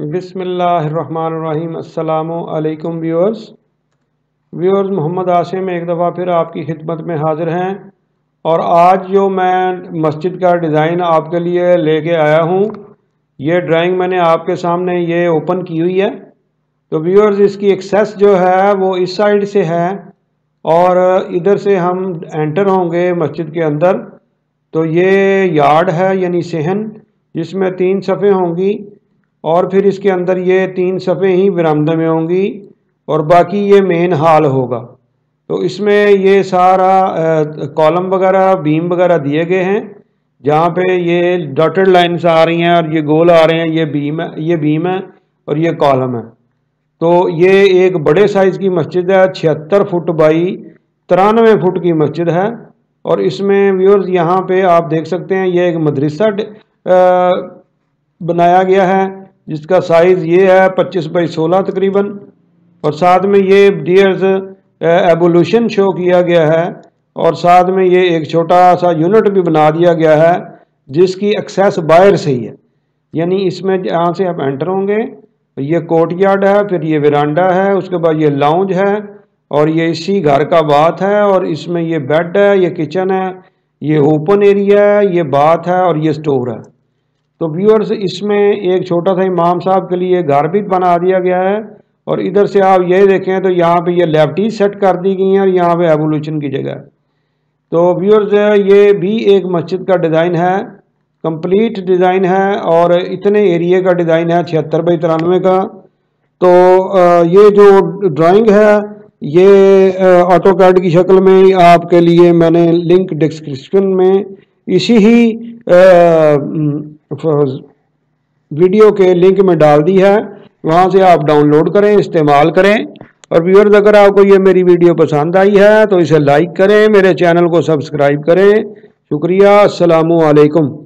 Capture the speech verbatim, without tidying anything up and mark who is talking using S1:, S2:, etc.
S1: बिस्मिल्लाहिर्रहमानिर्रहीम। अस्सलामु अलैकुम व्यूअर्स व्यूअर्स मोहम्मद आसिम एक दफ़ा फिर आपकी खिदमत में हाज़िर हैं और आज जो मैं मस्जिद का डिज़ाइन आपके लिए लेके आया हूँ, ये ड्राइंग मैंने आपके सामने ये ओपन की हुई है। तो व्यूअर्स इसकी एक्सेस जो है वो इस साइड से है और इधर से हम एंटर होंगे मस्जिद के अंदर। तो ये यार्ड है यानी सहन, जिसमें तीन सफ़े होंगी और फिर इसके अंदर ये तीन सफ़े ही बरामदे में होंगी और बाकी ये मेन हॉल होगा। तो इसमें ये सारा कॉलम वगैरह बीम वगैरह दिए गए हैं, जहाँ पे ये डॉटेड लाइन्स आ रही हैं और ये गोल आ रहे हैं, ये बीम है, ये बीम है और ये कॉलम है। तो ये एक बड़े साइज़ की मस्जिद है, छिहत्तर फुट बाई तिरानवे फुट की मस्जिद है। और इसमें व्यूअर्स यहाँ पे आप देख सकते हैं ये एक मदरसा बनाया गया है, जिसका साइज़ ये है पच्चीस बाई सोलह तकरीबन। और साथ में ये डियर्स एवोल्यूशन शो किया गया है और साथ में ये एक छोटा सा यूनिट भी बना दिया गया है जिसकी एक्सेस बाहर से ही है, यानी इसमें जहाँ से आप एंटर होंगे ये कोर्ट यार्ड है, फिर ये वेरांडा है, उसके बाद ये लाउंज है और ये इसी घर का बाथ है और इसमें ये बेड है, ये किचन है, ये ओपन एरिया है, ये बाथ है और ये स्टोर है। तो व्यूअर्स इसमें एक छोटा सा इमाम साहब के लिए घर भी बना दिया गया है और इधर से आप ये देखें तो यहाँ पे ये लेफ्टी सेट कर दी गई हैं और यहाँ पे एवोल्यूशन की जगह। तो व्यूअर्स ये भी एक मस्जिद का डिज़ाइन है, कंप्लीट डिज़ाइन है और इतने एरिए का डिज़ाइन है छिहत्तर बाई तिरानवे का। तो ये जो ड्राइंग है ये ऑटो कैड की शक्ल में आपके लिए मैंने लिंक डिस्क्रिप्शन में इसी ही वीडियो के लिंक में डाल दी है, वहाँ से आप डाउनलोड करें, इस्तेमाल करें। और व्यूअर्स अगर आपको ये मेरी वीडियो पसंद आई है तो इसे लाइक करें, मेरे चैनल को सब्सक्राइब करें। शुक्रिया, अस्सलामु अलैकुम।